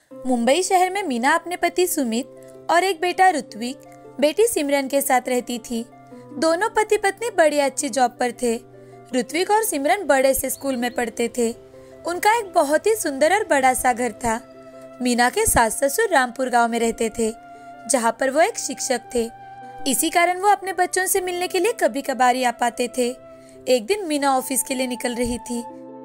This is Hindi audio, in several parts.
मुंबई शहर में मीना अपने पति सुमित और एक बेटा ऋत्विक, बेटी सिमरन के साथ रहती थी। दोनों पति पत्नी बड़ी अच्छी जॉब पर थे। ऋत्विक और सिमरन बड़े से स्कूल में पढ़ते थे। उनका एक बहुत ही सुंदर और बड़ा सा घर था। मीना के सास ससुर रामपुर गांव में रहते थे, जहां पर वो एक शिक्षक थे। इसी कारण वो अपने बच्चों से मिलने के लिए कभी कभार ही आ पाते थे। एक दिन मीना ऑफिस के लिए निकल रही थी।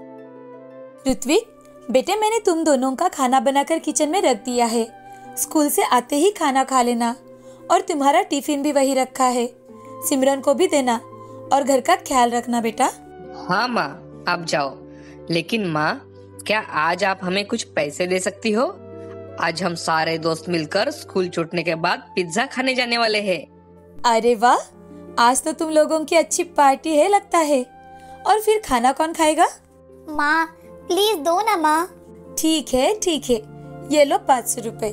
ऋत्विक, बेटे मैंने तुम दोनों का खाना बनाकर किचन में रख दिया है। स्कूल से आते ही खाना खा लेना, और तुम्हारा टिफिन भी वही रखा है। सिमरन को भी देना और घर का ख्याल रखना बेटा। हाँ माँ, आप जाओ। लेकिन माँ, क्या आज आप हमें कुछ पैसे दे सकती हो? आज हम सारे दोस्त मिलकर स्कूल छूटने के बाद पिज्जा खाने जाने वाले हैं। अरे वाह, आज तो तुम लोगों की अच्छी पार्टी है लगता है। और फिर खाना कौन खाएगा? माँ प्लीज दो ना माँ। ठीक है, ये लो 500 रुपए।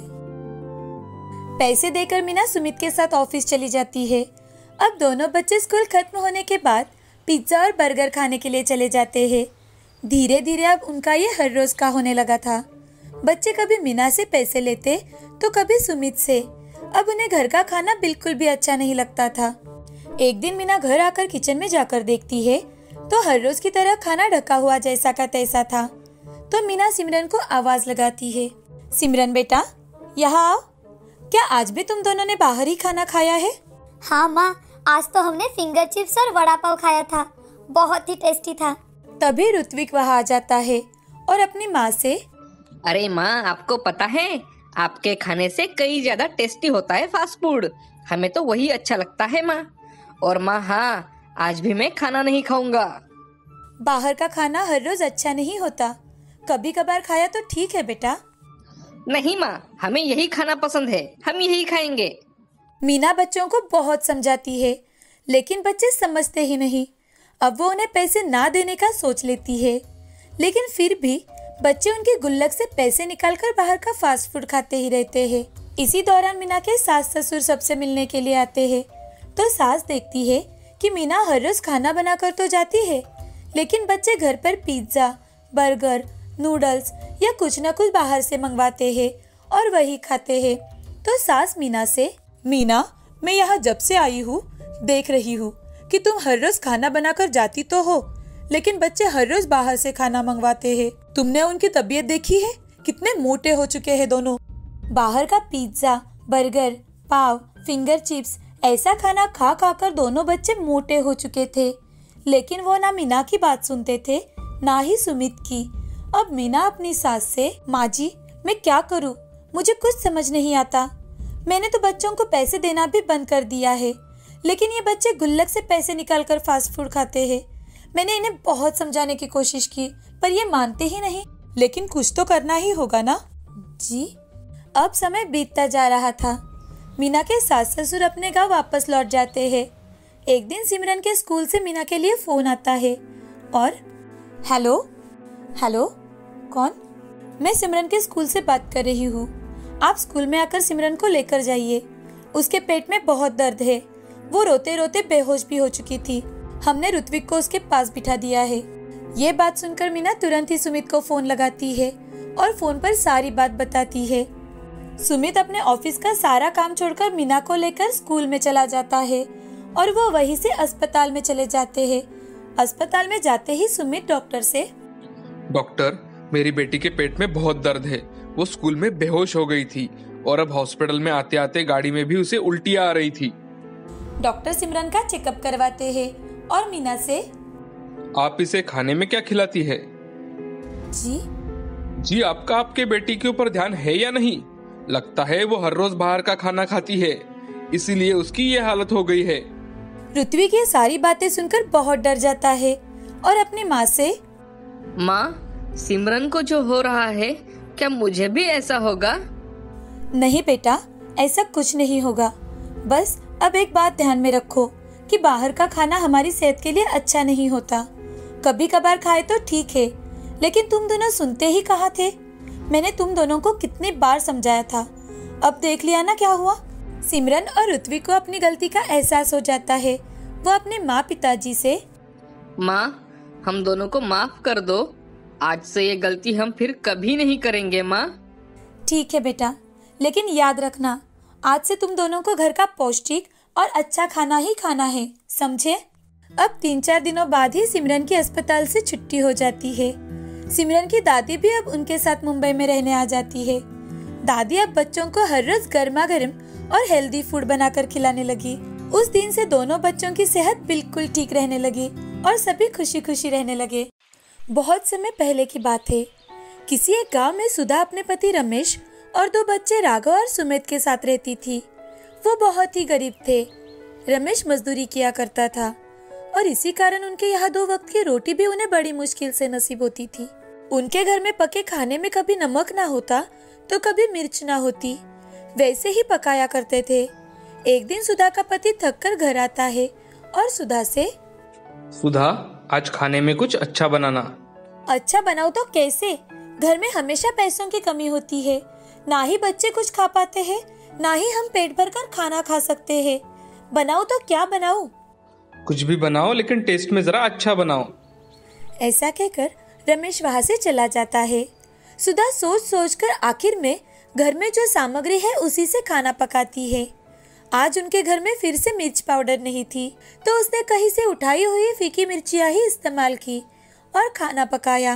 पैसे देकर मीना सुमित के साथ ऑफिस चली जाती है। अब दोनों बच्चे स्कूल खत्म होने के बाद पिज्जा और बर्गर खाने के लिए चले जाते हैं। धीरे धीरे अब उनका ये हर रोज का होने लगा था। बच्चे कभी मीना से पैसे लेते तो कभी सुमित से। अब उन्हें घर का खाना बिल्कुल भी अच्छा नहीं लगता था। एक दिन मीना घर आकर किचन में जाकर देखती है तो हर रोज की तरह खाना ढका हुआ जैसा का तैसा था। तो मीना सिमरन को आवाज लगाती है, सिमरन बेटा यहाँ आओ। क्या आज भी तुम दोनों ने बाहर ही खाना खाया है? हाँ माँ, आज तो हमने फिंगर चिप्स और वड़ा पाव खाया था। बहुत ही टेस्टी था। तभी ऋत्विक वहाँ आ जाता है और अपनी माँ से, अरे माँ, आपको पता है आपके खाने से कई ज्यादा टेस्टी होता है फास्ट फूड। हमें तो वही अच्छा लगता है माँ। और माँ, हाँ, आज भी मैं खाना नहीं खाऊंगा। बाहर का खाना हर रोज अच्छा नहीं होता, कभी कभार खाया तो ठीक है बेटा। नहीं माँ, हमें यही खाना पसंद है, हम यही खाएंगे। मीना बच्चों को बहुत समझाती है, लेकिन बच्चे समझते ही नहीं। अब वो उन्हें पैसे ना देने का सोच लेती है, लेकिन फिर भी बच्चे उनके गुल्लक से पैसे निकालकर बाहर का फास्ट फूड खाते ही रहते हैं। इसी दौरान मीना के सास ससुर सबसे मिलने के लिए आते हैं। तो सास देखती है कि मीना हर रोज खाना बनाकर तो जाती है, लेकिन बच्चे घर पर पिज्जा, बर्गर, नूडल्स या कुछ न कुछ बाहर से मंगवाते हैं और वही खाते हैं। तो सास मीना से, मीना, मैं यहाँ जब से आई हूँ देख रही हूँ कि तुम हर रोज खाना बनाकर जाती तो हो, लेकिन बच्चे हर रोज बाहर से खाना मंगवाते हैं। तुमने उनकी तबीयत देखी है? कितने मोटे हो चुके हैं दोनों। बाहर का pizza, burger, pav, finger chips ऐसा खाना खा खा कर दोनों बच्चे मोटे हो चुके थे। लेकिन वो ना मीना की बात सुनते थे, ना ही सुमित की। अब मीना अपनी सास से, माँ जी मैं क्या करूँ, मुझे कुछ समझ नहीं आता। मैंने तो बच्चों को पैसे देना भी बंद कर दिया है, लेकिन ये बच्चे गुल्लक से पैसे निकालकर फास्ट फूड खाते हैं। मैंने इन्हें बहुत समझाने की कोशिश की, पर ये मानते ही नहीं। लेकिन कुछ तो करना ही होगा ना। जी। अब समय बीतता जा रहा था। मीना के सास ससुर अपने गांव वापस लौट जाते हैं। एक दिन सिमरन के स्कूल से मीना के लिए फोन आता है और हेलो कौन? मैं सिमरन के स्कूल से बात कर रही हूँ। आप स्कूल में आकर सिमरन को लेकर जाइए। उसके पेट में बहुत दर्द है। वो रोते रोते बेहोश भी हो चुकी थी। हमने ऋत्विक को उसके पास बिठा दिया है। ये बात सुनकर मीना तुरंत ही सुमित को फोन लगाती है और फोन पर सारी बात बताती है। सुमित अपने ऑफिस का सारा काम छोड़कर मीना को लेकर स्कूल में चला जाता है और वो वहीं से अस्पताल में चले जाते हैं। अस्पताल में जाते ही सुमित डॉक्टर से, डॉक्टर, मेरी बेटी के पेट में बहुत दर्द है। वो स्कूल में बेहोश हो गई थी और अब हॉस्पिटल में आते आते गाड़ी में भी उसे उल्टी आ रही थी। डॉक्टर सिमरन का चेकअप करवाते हैं और मीना से, आप इसे खाने में क्या खिलाती है? जी, आपका आपके बेटी के ऊपर ध्यान है या नहीं? लगता है वो हर रोज बाहर का खाना खाती है, इसीलिए उसकी ये हालत हो गई है। ऋत्विक ये सारी बातें सुनकर बहुत डर जाता है और अपनी माँ से, माँ, सिमरन को जो हो रहा है क्या मुझे भी ऐसा होगा? नहीं बेटा, ऐसा कुछ नहीं होगा। बस अब एक बात ध्यान में रखो कि बाहर का खाना हमारी सेहत के लिए अच्छा नहीं होता। कभी कभार खाए तो ठीक है, लेकिन तुम दोनों सुनते ही कहाँ थे? मैंने तुम दोनों को कितनी बार समझाया था। अब देख लिया ना क्या हुआ। सिमरन और ऋत्विक को अपनी गलती का एहसास हो जाता है। वो अपने माँ पिताजी से, माँ, हम दोनों को माफ कर दो। आज से ये गलती हम फिर कभी नहीं करेंगे माँ। ठीक है बेटा, लेकिन याद रखना आज से तुम दोनों को घर का पौष्टिक और अच्छा खाना ही खाना है, समझे? अब 3-4 दिनों बाद ही सिमरन की अस्पताल से छुट्टी हो जाती है। सिमरन की दादी भी अब उनके साथ मुंबई में रहने आ जाती है। दादी अब बच्चों को हर रोज गर्मा गर्म और हेल्दी फूड बनाकर खिलाने लगी। उस दिन से दोनों बच्चों की सेहत बिल्कुल ठीक रहने लगी और सभी खुशी खुशी रहने लगे। बहुत समय पहले की बात है। किसी एक गांव में सुधा अपने पति रमेश और 2 बच्चे राघव और सुमित के साथ रहती थी। वो बहुत ही गरीब थे। रमेश मजदूरी किया करता था और इसी कारण उनके यहाँ 2 वक्त की रोटी भी उन्हें बड़ी मुश्किल से नसीब होती थी। उनके घर में पके खाने में कभी नमक ना होता तो कभी मिर्च ना होती, वैसे ही पकाया करते थे। एक दिन सुधा का पति थककर घर आता है और सुधा से, सुधा, आज खाने में कुछ अच्छा बनाना। अच्छा बनाओ तो कैसे? घर में हमेशा पैसों की कमी होती है। ना ही बच्चे कुछ खा पाते हैं, ना ही हम पेट भर कर खाना खा सकते हैं। बनाओ तो क्या बनाऊं? कुछ भी बनाओ, लेकिन टेस्ट में जरा अच्छा बनाओ। ऐसा कहकर रमेश वहाँ से चला जाता है। सुधा सोच सोच कर आखिर में घर में जो सामग्री है उसी से खाना पकाती है। आज उनके घर में फिर से मिर्च पाउडर नहीं थी, तो उसने कहीं से उठाई हुई फीकी मिर्चियाँ ही इस्तेमाल की और खाना पकाया।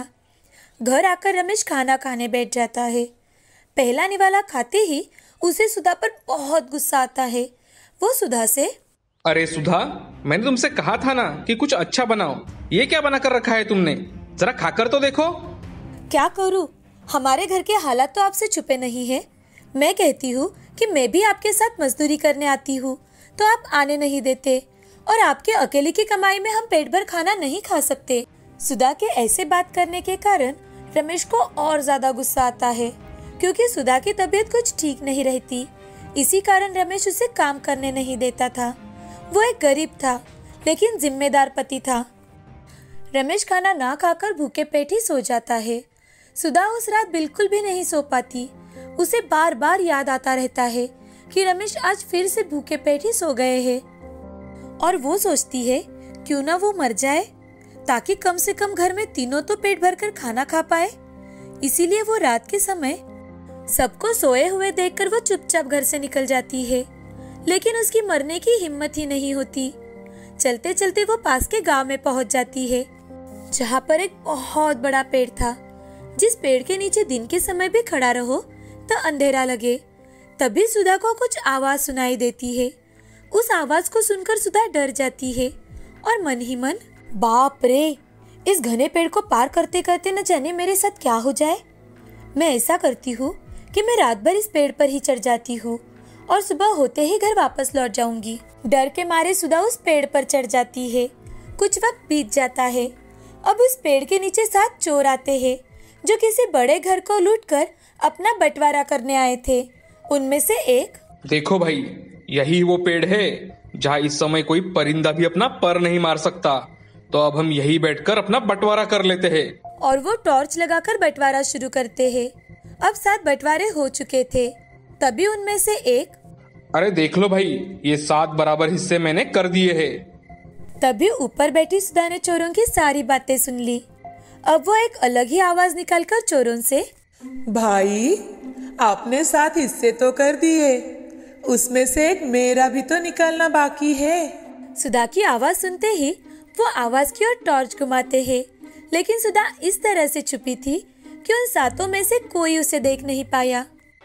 घर आकर रमेश खाना खाने बैठ जाता है। पहला निवाला खाते ही उसे सुधा पर बहुत गुस्सा आता है। वो सुधा से, अरे सुधा, मैंने तुमसे कहा था ना कि कुछ अच्छा बनाओ। ये क्या बना कर रखा है तुमने? जरा खाकर तो देखो। क्या करूं? हमारे घर के हालात तो आपसे छुपे नहीं है। मैं कहती हूँ कि मैं भी आपके साथ मजदूरी करने आती हूँ, तो आप आने नहीं देते और आपके अकेले की कमाई में हम पेट भर खाना नहीं खा सकते। सुधा के ऐसे बात करने के कारण रमेश को और ज्यादा गुस्सा आता है, क्योंकि सुधा की तबीयत कुछ ठीक नहीं रहती। इसी कारण रमेश उसे काम करने नहीं देता था। वो एक गरीब था, लेकिन जिम्मेदार पति था। रमेश खाना ना खाकर भूखे पेट ही सो जाता है। सुधा उस रात बिल्कुल भी नहीं सो पाती। उसे बार बार याद आता रहता है कि रमेश आज फिर से भूखे पेट ही सो गए हैं, और वो सोचती है क्यों ना वो मर जाए, ताकि कम से कम घर में तीनों तो पेट भरकर खाना खा पाए। इसीलिए वो रात के समय सबको सोए हुए देखकर वो चुपचाप घर से निकल जाती है, लेकिन उसकी मरने की हिम्मत ही नहीं होती। चलते चलते वो पास के गांव में पहुंच जाती है, जहाँ पर एक बहुत बड़ा पेड़ था, जिस पेड़ के नीचे दिन के समय भी खड़ा रहो तो अंधेरा लगे। तभी सुधा को कुछ आवाज सुनाई देती है। उस आवाज को सुनकर सुधा डर जाती है और मन ही मन, बाप रे, इस घने पेड़ को पार करते करते न जाने मेरे साथ क्या हो जाए। मैं ऐसा करती हूँ कि मैं रात भर इस पेड़ पर ही चढ़ जाती हूँ और सुबह होते ही घर वापस लौट जाऊंगी। डर के मारे सुधा उस पेड़ पर चढ़ जाती है। कुछ वक्त बीत जाता है। अब उस पेड़ के नीचे 7 चोर आते हैं, जो किसी बड़े घर को लूटकर अपना बंटवारा करने आए थे। उनमें से एक, देखो भाई, यही वो पेड़ है जहाँ इस समय कोई परिंदा भी अपना पर नहीं मार सकता। तो अब हम यही बैठकर अपना बंटवारा कर लेते हैं। और वो टॉर्च लगाकर बंटवारा शुरू करते हैं। अब 7 बंटवारे हो चुके थे। तभी उनमें से एक, अरे देख लो भाई, ये 7 बराबर हिस्से मैंने कर दिए हैं। तभी ऊपर बैठी सुधा ने चोरों की सारी बातें सुन ली। अब वो एक अलग ही आवाज निकालकर चोरों से, भाई, आपने 7 हिस्से तो कर दिए, उसमें से एक मेरा भी तो निकालना बाकी है। सुधा की आवाज सुनते ही वो आवाज की ओर टॉर्च घुमाते हैं, लेकिन सुधा इस तरह से छुपी थी कि उन 7 में से कोई उसे देख नहीं पाया,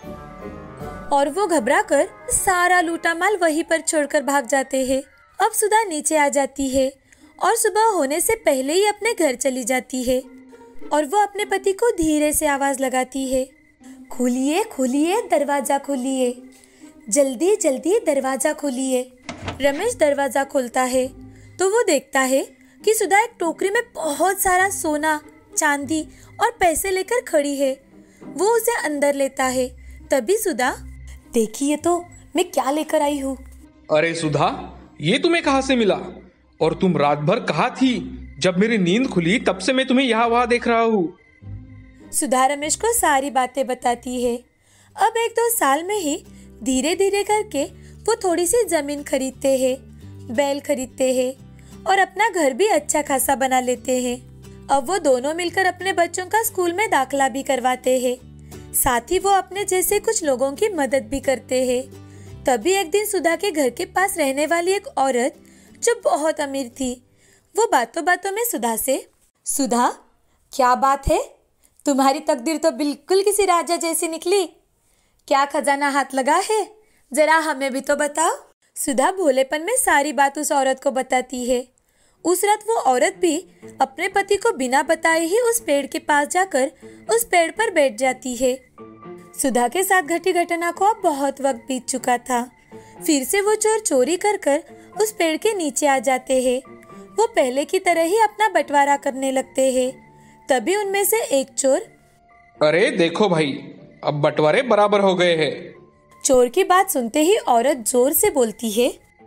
और वो घबराकर सारा लूटा माल वहीं पर छोड़कर भाग जाते हैं। अब सुधा नीचे आ जाती है और सुबह होने से पहले ही अपने घर चली जाती है, और वो अपने पति को धीरे से आवाज लगाती है, खोलिए खोलिए दरवाजा खोलिए, जल्दी जल्दी दरवाजा खोलिए। रमेश दरवाजा खोलता है तो वो देखता है कि सुधा एक टोकरी में बहुत सारा सोना, चांदी और पैसे लेकर खड़ी है। वो उसे अंदर लेता है। तभी सुधा, देखिए तो मैं क्या लेकर आई हूँ। अरे सुधा, ये तुम्हें कहाँ से मिला? और तुम रात भर कहाँ थी? जब मेरी नींद खुली तब से मैं तुम्हें यहाँ वहाँ देख रहा हूँ। सुधा रमेश को सारी बातें बताती है। अब 1-2 साल में ही धीरे धीरे करके वो थोड़ी सी जमीन खरीदते हैं, बैल खरीदते हैं और अपना घर भी अच्छा खासा बना लेते हैं। अब वो दोनों मिलकर अपने बच्चों का स्कूल में दाखिला भी करवाते हैं। साथ ही वो अपने जैसे कुछ लोगों की मदद भी करते हैं। तभी एक दिन सुधा के घर के पास रहने वाली एक औरत जो बहुत अमीर थी, वो बातों बातों में सुधा से, सुधा क्या बात है, तुम्हारी तकदीर तो बिल्कुल किसी राजा जैसी निकली। क्या खजाना हाथ लगा है, जरा हमें भी तो बताओ। सुधा भोलेपन में सारी बात उस औरत को बताती है। उस रात वो औरत भी अपने पति को बिना बताए ही उस पेड़ के पास जाकर उस पेड़ पर बैठ जाती है। सुधा के साथ घटी घटना को अब बहुत वक्त बीत चुका था। फिर से वो चोर चोरी कर कर उस पेड़ के नीचे आ जाते हैं। वो पहले की तरह ही अपना बंटवारा करने लगते हैं। तभी उनमें से एक चोर, अरे देखो भाई, अब बंटवारे बराबर हो गए हैं। चोर की बात सुनते ही औरत जोर से बोलती है,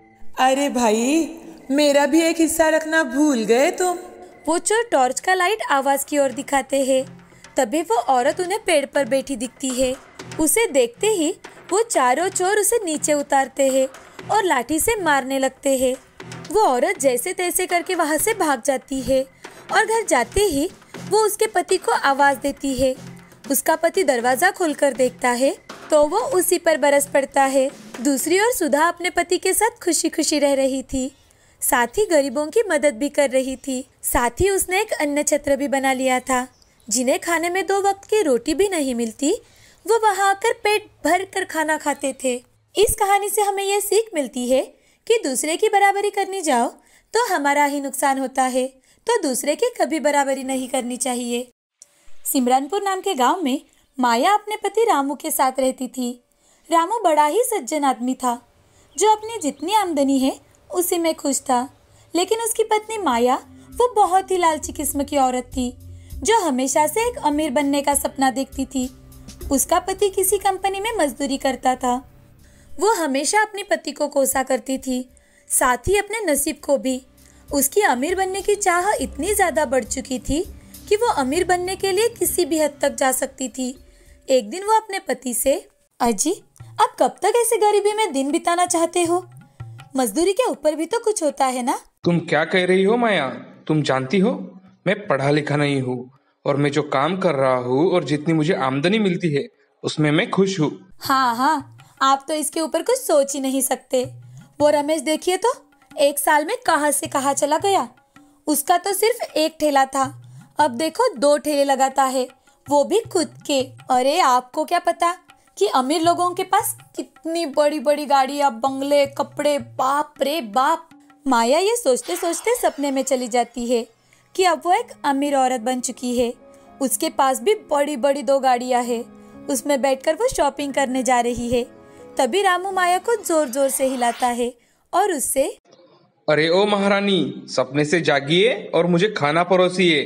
अरे भाई, मेरा भी एक हिस्सा रखना भूल गए तुम। वो चोर टॉर्च का लाइट आवाज की ओर दिखाते हैं। तभी वो औरत उन्हें पेड़ पर बैठी दिखती है। उसे देखते ही वो चारों चोर उसे नीचे उतारते हैं और लाठी से मारने लगते हैं। वो औरत जैसे तैसे करके वहां से भाग जाती है और घर जाते ही वो उसके पति को आवाज देती है। उसका पति दरवाजा खोलकर देखता है तो वो उसी पर बरस पड़ता है। दूसरी ओर सुधा अपने पति के साथ खुशी खुशी रह रही थी, साथ ही गरीबों की मदद भी कर रही थी। साथ ही उसने एक अन्न छत्र भी बना लिया था। जिन्हें खाने में 2 वक्त की रोटी भी नहीं मिलती, वो वहां आकर पेट भर कर खाना खाते थे। इस कहानी से हमें यह सीख मिलती है कि दूसरे की बराबरी करनी जाओ तो हमारा ही नुकसान होता है, तो दूसरे की कभी बराबरी नहीं करनी चाहिए। सिमरनपुर नाम के गांव में माया अपने पति रामू के साथ रहती थी। रामू बड़ा ही सज्जन आदमी था, जो अपनी जितनी आमदनी है उसी में खुश था। लेकिन उसकी पत्नी माया वो बहुत ही लालची किस्म की औरत थी, जो हमेशा से एक अमीर बनने का सपना देखती थी। उसका पति किसी कंपनी में मजदूरी करता था। वो हमेशा अपने पति को कोसा करती थी, साथ ही अपने नसीब को भी। उसकी अमीर बनने की चाह इतनी ज्यादा बढ़ चुकी थी कि वो अमीर बनने के लिए किसी भी हद तक जा सकती थी। एक दिन वो अपने पति से, अजी आप कब तक ऐसे गरीबी में दिन बिताना चाहते हो? मजदूरी के ऊपर भी तो कुछ होता है ना। तुम क्या कह रही हो माया? तुम जानती हो मैं पढ़ा लिखा नहीं हूँ, और मैं जो काम कर रहा हूँ और जितनी मुझे आमदनी मिलती है उसमें मैं खुश हूँ। हाँ, आप तो इसके ऊपर कुछ सोच ही नहीं सकते। वो रमेश देखिए तो 1 साल में कहाँ से कहाँ चला गया। उसका तो सिर्फ 1 ठेला था, अब देखो 2 ठेले लगाता है, वो भी खुद के। अरे आपको क्या पता कि अमीर लोगों के पास कितनी बड़ी बड़ी गाड़ियाँ, बंगले, कपड़े, बाप रे बाप। माया ये सोचते सोचते सपने में चली जाती है कि अब वो एक अमीर औरत बन चुकी है। उसके पास भी बड़ी बड़ी 2 गाड़ियाँ हैं। उसमें बैठकर वो शॉपिंग करने जा रही है। तभी रामू माया को जोर जोर से हिलाता है और उससे, अरे ओ महारानी, सपने से जागिए और मुझे खाना परोसिए।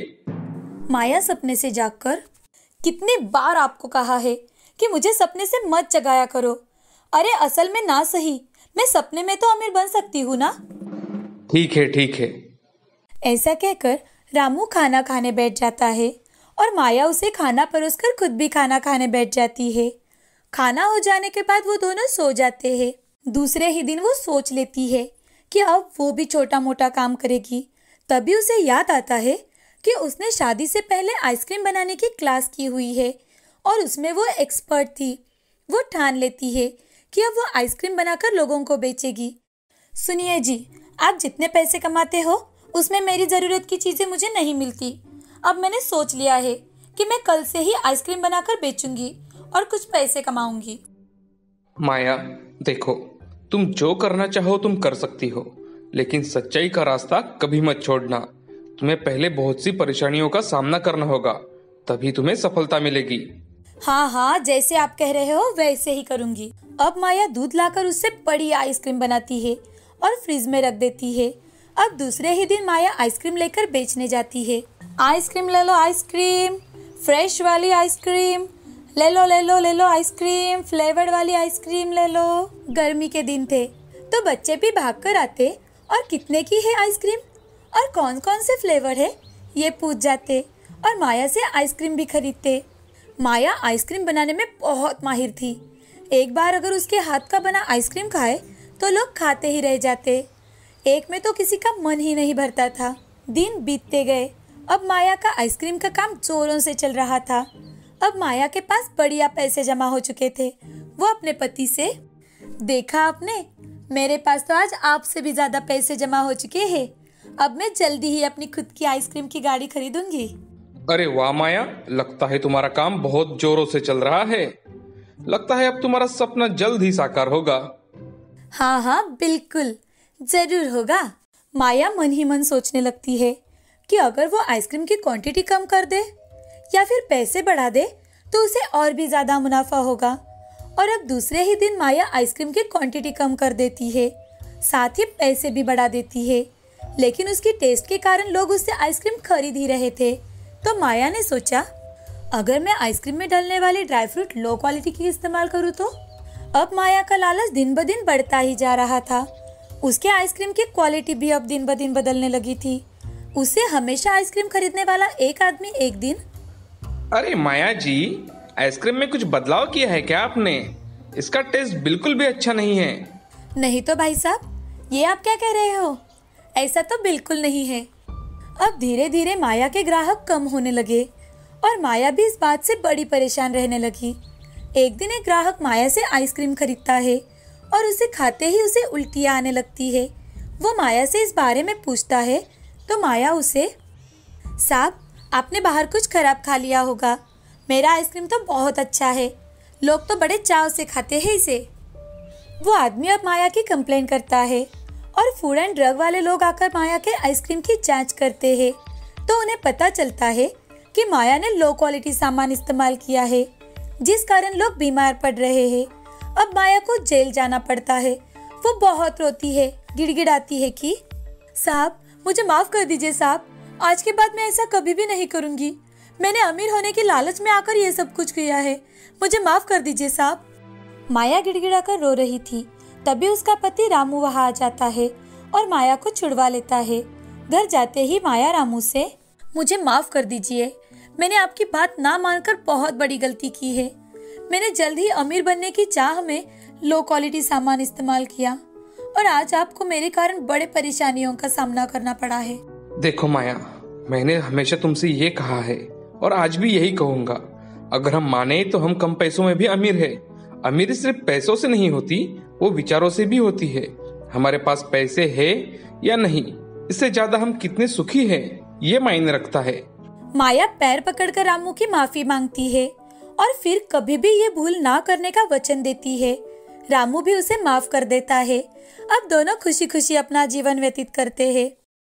माया सपने से जागकर, कितनी बार आपको कहा है कि मुझे सपने से मत जगाया करो। अरे असल में ना सही, मैं सपने में तो अमीर बन सकती हूँ ना। ठीक है। ऐसा कहकर रामू खाना खाने बैठ जाता है और माया उसे खाना परोसकर खुद भी खाना खाने बैठ जाती है। खाना हो जाने के बाद वो दोनों सो जाते हैं। दूसरे ही दिन वो सोच लेती है कि अब वो भी छोटा मोटा काम करेगी। तभी उसे याद आता है कि उसने शादी से पहले आइसक्रीम बनाने की क्लास की हुई है और उसमें वो एक्सपर्ट थी। वो ठान लेती है कि अब वो आइसक्रीम बनाकर लोगों को बेचेगी। सुनिए जी, आप जितने पैसे कमाते हो उसमें मेरी ज़रूरत की चीज़ें मुझे नहीं मिलती। अब मैंने सोच लिया है कि मैं कल से ही आइसक्रीम बनाकर बेचूंगी और कुछ पैसे कमाऊंगी। माया देखो, तुम जो करना चाहो तुम कर सकती हो, लेकिन सच्चाई का रास्ता कभी मत छोड़ना। तुम्हें पहले बहुत सी परेशानियों का सामना करना होगा, तभी तुम्हें सफलता मिलेगी। हाँ, जैसे आप कह रहे हो वैसे ही करूंगी। अब माया दूध लाकर उससे बड़ी आइसक्रीम बनाती है और फ्रिज में रख देती है। अब दूसरे ही दिन माया आइसक्रीम लेकर बेचने जाती है। आइसक्रीम ले लो, आइसक्रीम फ्रेश वाली आइसक्रीम ले लो आइसक्रीम फ्लेवर्ड वाली आइसक्रीम ले लो। गर्मी के दिन थे तो बच्चे भी भाग कर आते और कितने की है आइसक्रीम और कौन कौन से फ्लेवर है ये पूछ जाते और माया से आइसक्रीम भी खरीदते। माया आइसक्रीम बनाने में बहुत माहिर थी। एक बार अगर उसके हाथ का बना आइसक्रीम खाए तो लोग खाते ही रह जाते। एक में तो किसी का मन ही नहीं भरता था। दिन बीतते गए। अब माया का आइसक्रीम का काम जोरों से चल रहा था। अब माया के पास बढ़िया पैसे जमा हो चुके थे। वो अपने पति से, देखा आपने, मेरे पास तो आज आपसे भी ज्यादा पैसे जमा हो चुके हैं। अब मैं जल्दी ही अपनी खुद की आइसक्रीम की गाड़ी खरीदूंगी। अरे वाह माया, लगता है तुम्हारा काम बहुत जोरों से चल रहा है। लगता है अब तुम्हारा सपना जल्द ही साकार होगा। हाँ हाँ बिल्कुल, जरूर होगा। माया मन ही मन सोचने लगती है कि अगर वो आइसक्रीम की क्वांटिटी कम कर दे या फिर पैसे बढ़ा दे तो उसे और भी ज्यादा मुनाफा होगा। और अब दूसरे ही दिन माया आइसक्रीम की क्वांटिटी कम कर देती है, साथ ही पैसे भी बढ़ा देती है। लेकिन उसकी टेस्ट के कारण लोग उससे आइसक्रीम खरीद ही रहे थे। तो माया ने सोचा, अगर मैं आइसक्रीम में डलने वाले ड्राई फ्रूट लो क्वालिटी की इस्तेमाल करूँ तो। अब माया का लालच दिन ब दिन बढ़ता ही जा रहा था। उसके आइसक्रीम की क्वालिटी भी अब दिन ब दिन बदलने लगी थी। उसे हमेशा आइसक्रीम खरीदने वाला एक आदमी एक दिन, अरे माया जी, आइसक्रीम में कुछ बदलाव किया है क्या आपने? इसका टेस्ट बिल्कुल भी अच्छा नहीं है। नहीं तो भाई साहब, ये आप क्या कह रहे हो? ऐसा तो बिल्कुल नहीं है। अब धीरे धीरे माया के ग्राहक कम होने लगे और माया भी इस बात से बड़ी परेशान रहने लगी। एक दिन एक ग्राहक माया से आइसक्रीम खरीदता है और उसे खाते ही उसे उल्टियाँ आने लगती है। वो माया से इस बारे में पूछता है तो माया उसे, साहब आपने बाहर कुछ खराब खा लिया होगा, मेरा आइसक्रीम तो बहुत अच्छा है, लोग तो बड़े चाव से खाते हैं इसे। वो आदमी अब माया की कंप्लेन करता है और फूड एंड ड्रग वाले लोग आकर माया के आइसक्रीम की जांच करते हैं तो उन्हें पता चलता है कि माया ने लो क्वालिटी सामान इस्तेमाल किया है, जिस कारण लोग बीमार पड़ रहे हैं। अब माया को जेल जाना पड़ता है। वो बहुत रोती है, गिड़गिड़ाती है कि साहब मुझे माफ कर दीजिए साहब, आज के बाद मैं ऐसा कभी भी नहीं करूंगी। मैंने अमीर होने की लालच में आकर ये सब कुछ किया है, मुझे माफ कर दीजिए साहब। माया गिड़गिड़ा कर रो रही थी। तभी उसका पति रामू वहां आ जाता है और माया को छुड़वा लेता है। घर जाते ही माया रामू से, मुझे माफ कर दीजिए, मैंने आपकी बात ना मानकर बहुत बड़ी गलती की है। मैंने जल्द ही अमीर बनने की चाह में लो क्वालिटी सामान इस्तेमाल किया और आज आपको मेरे कारण बड़े परेशानियों का सामना करना पड़ा है। देखो माया, मैंने हमेशा तुमसे ये कहा है और आज भी यही कहूंगा, अगर हम माने तो हम कम पैसों में भी अमीर है। अमीरी सिर्फ पैसों से नहीं होती, वो विचारों से भी होती है। हमारे पास पैसे है या नहीं, इससे ज्यादा हम कितने सुखी हैं, ये मायने रखता है। माया पैर पकड़कर रामू की माफी मांगती है और फिर कभी भी ये भूल ना करने का वचन देती है। रामू भी उसे माफ कर देता है। अब दोनों खुशी खुशी अपना जीवन व्यतीत करते हैं।